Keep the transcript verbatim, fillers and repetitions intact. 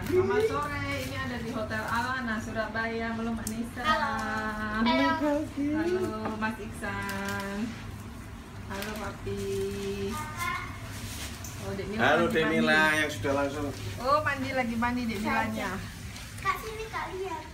Selamat sore, ini ada di Hotel Alana, Surabaya. Belum Mbak Nisa. Halo. Halo. Halo Mas Iksan. Halo Papi. Oh, Dek Mila Halo mandi, Dek Mila mandi. yang sudah langsung. Oh, mandi lagi mandi Dek Milanya. Kak sini Kak lihat.